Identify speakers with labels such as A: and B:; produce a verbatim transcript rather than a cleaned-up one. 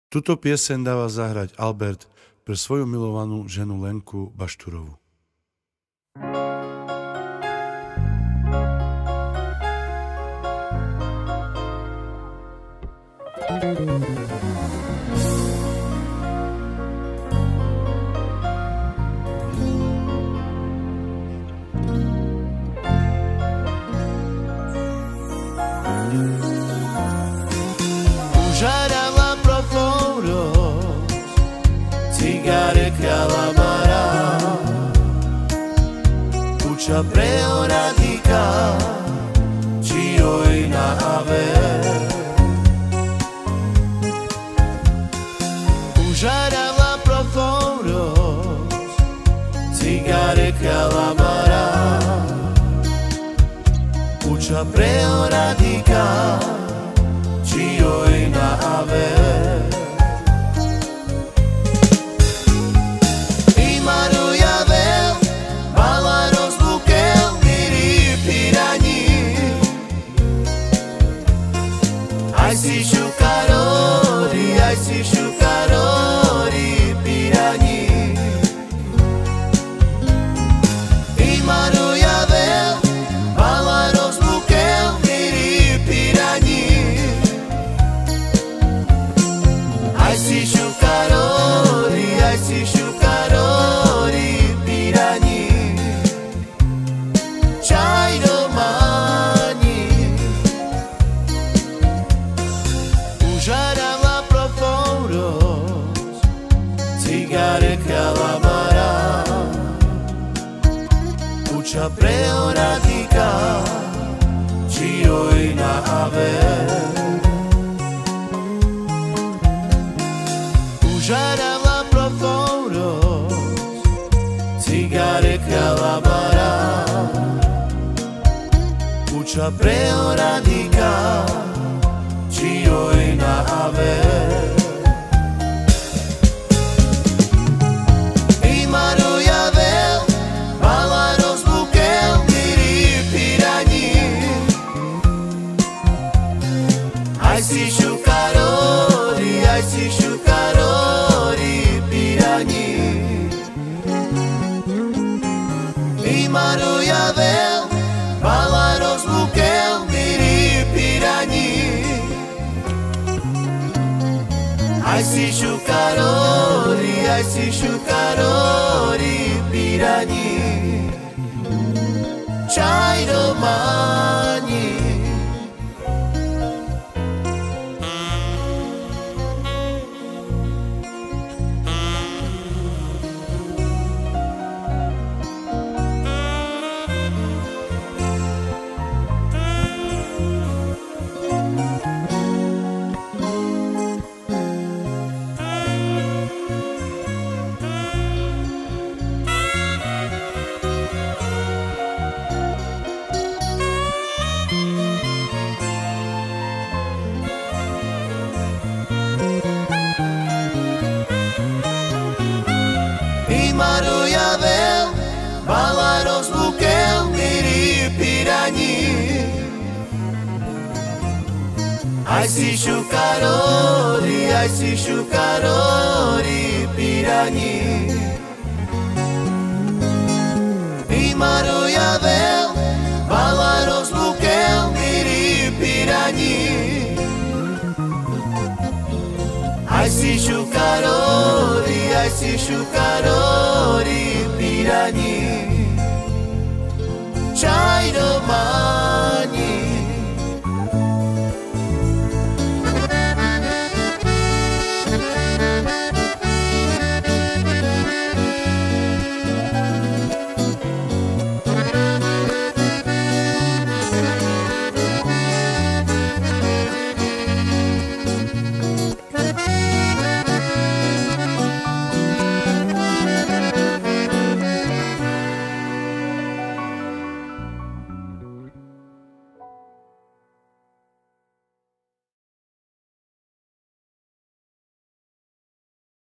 A: Tuto pieseň dáva zahrať Albert pre svoju milovanú ženu Lenku Bašturovú.
B: Užarala proforos, cigare calamara, kuća preoradika, čioj na ave. Užarala proforos, cigare calamara, kuća preoradika, čioj na ave. Imaru javel, bala rozbukel, miri pirani. Aj si šukarori, aj si šukarori, pirani. Imaru javel, bala rozbukel, miri pirani. Aj si šukarori, aj si šukarori, pirani. Čaj domani. Užarala proforos, cigare calamara, kuća preoradika, čioj na ave. Užarala proforos, cigare calamara, kuća preoradika, čioj na ave. Imaru javel, bala rozbukel, miri pirani. Aj si šukarori, aj si šukarori, pirani. Imaru javel, bala rozbukel, miri pirani. Aj si šukarori, aj si šukarori, pirani. Čaj domani. Imaru javel, bala rozbukel, miri pirani. Aj si šukarori, aj si šukarori, pirani. Imaru javel, bala rozbukel, miri pirani. Aj si šukarori, aj si šukarori, pirani. Čaj domani.